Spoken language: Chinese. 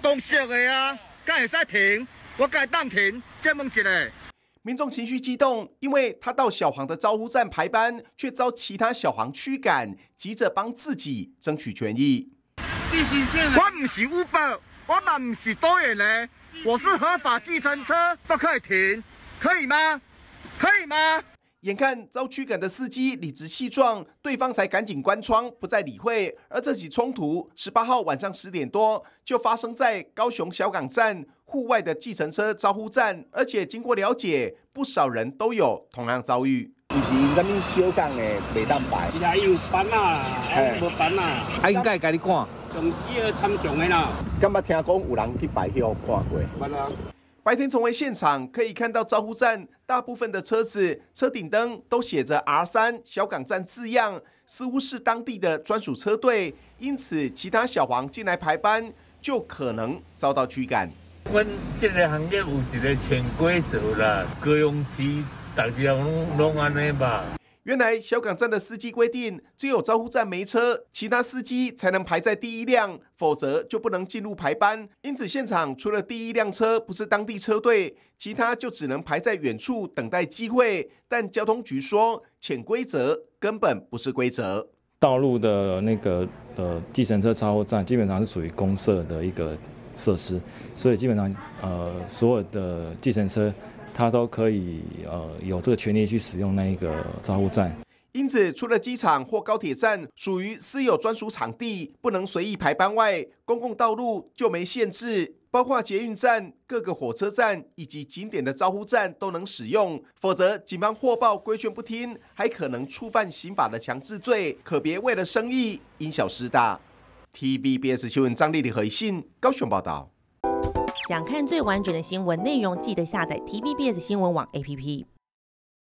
公式的啊，敢会使停？我敢当停？再问一下。 民众情绪激动，因为他到小黄的招呼站排班，却遭其他小黄驱赶，急着帮自己争取权益。 我不是 Uber， 我嘛不是多元的，我是合法计程车，都可以停，可以吗？可以吗？ 眼看遭驱赶的司机理直气壮，对方才赶紧关窗，不再理会。而这起冲突，18号晚上10点多就发生在高雄小港站户外的计程车招呼站，而且经过了解，不少人都有同样遭遇。 毋是因啥物小港的袂当排， 是啊，伊有班啊，无班啊， 应该甲你赶， 用伊个参详的啦。 敢捌听讲有人去排去互看过？ 捌啊。 白天重回现场，可以看到招呼站大部分的车子车顶灯都写着 R3 小港站字样，似乎是当地的专属车队，因此其他小黄进来排班就可能遭到驱赶。 阮这个行业有一个潜规则啦，高雄市大家拢安尼吧。 原来小港站的司机规定，只有招呼站没车，其他司机才能排在第一辆，否则就不能进入排班。因此，现场除了第一辆车不是当地车队，其他就只能排在远处等待机会。但交通局说，潜规则根本不是规则。 道路的那个计程车招呼站基本上是属于公设的一个设施，所以基本上所有的计程车，他都可以有这个权利去使用那一个招呼站。 因此，除了机场或高铁站属于私有专属场地，不能随意排班外，公共道路就没限制，包括捷运站、各个火车站以及景点的招呼站都能使用。否则，警方获报规劝不听，还可能触犯刑法的强制罪，可别为了生意因小失大。TVBS 新闻张丽丽和信高雄报道。 想看最完整的新闻内容，记得下载 TVBS 新闻网 APP。